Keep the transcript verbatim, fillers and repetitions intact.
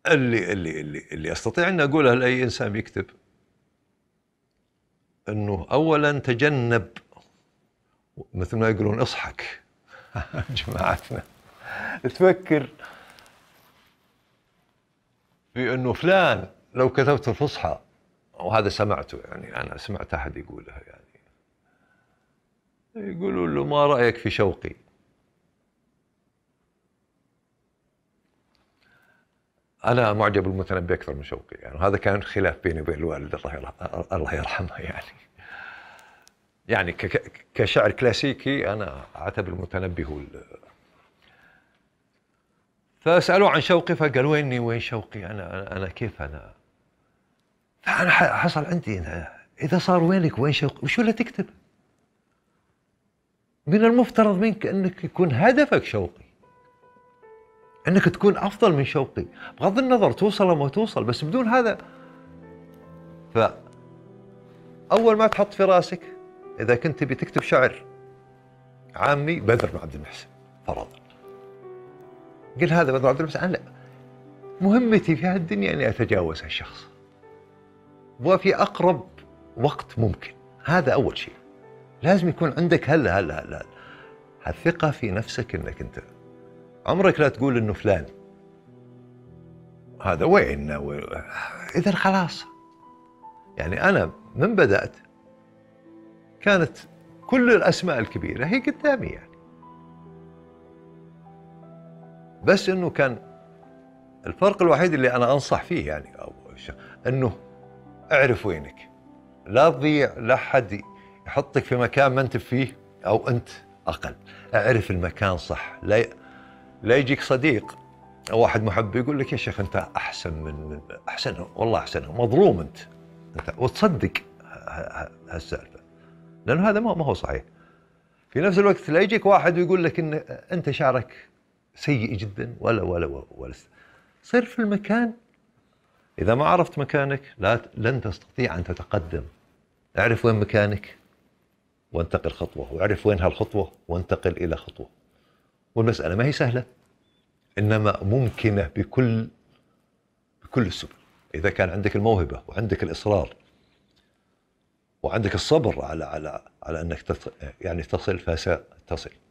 اللي اللي اللي اللي استطيع ان اقولها لاي انسان بيكتب انه اولا تجنب، مثل ما يقولون اصحك جماعتنا، تفكر في انه فلان لو كتبت الفصحى، وهذا سمعته يعني انا سمعت احد يقولها، يعني يقولوا له ما رايك في شوقي؟ انا معجب بالمتنبي اكثر من شوقي، يعني هذا كان خلاف بيني وبين الوالد الله يرحمه الله يرحمه يعني يعني كشعر كلاسيكي انا اعتبر المتنبي هو ال... فسالوه عن شوقي فقال ويني وين شوقي، انا انا كيف انا فانا حصل عندي أنا اذا صار وينك وين شوقي وشو اللي تكتب؟ من المفترض منك انك يكون هدفك شوقي، انك تكون افضل من شوقي، بغض النظر توصل او ما توصل، بس بدون هذا. ف اول ما تحط في راسك اذا كنت تبي تكتب شعر عامي بدر بن عبد المحسن فرضا، قل هذا بدر بن عبد المحسن، انا مهمتي في هالدنيا اني اتجاوز هالشخص وفي اقرب وقت ممكن. هذا اول شيء، لازم يكون عندك هلا هلا هلا هالثقه في نفسك، انك انت عمرك لا تقول انه فلان هذا وين و... اذا خلاص. يعني انا من بدات كانت كل الاسماء الكبيره هي قدامي يعني، بس انه كان الفرق الوحيد اللي انا انصح فيه يعني او انه اعرف وينك، لا تضيع، لا حد يحطك في مكان ما انت فيه او انت اقل، اعرف المكان صح. لا لا يجيك صديق او واحد محب يقول لك يا شيخ انت احسن من احسن، والله احسن، مظلوم انت انت وتصدق هالسالفه، لانه هذا ما هو صحيح. في نفس الوقت لا يجيك واحد ويقول لك ان انت شعرك سيء جدا ولا ولا ولا صير في المكان. اذا ما عرفت مكانك لا لن تستطيع ان تتقدم. اعرف وين مكانك وانتقل خطوه، واعرف وين هالخطوه وانتقل الى خطوه. والمساله ما هي سهله، انما ممكنه بكل بكل السبل، اذا كان عندك الموهبه وعندك الاصرار وعندك الصبر على على على انك يعني تصل فستصل.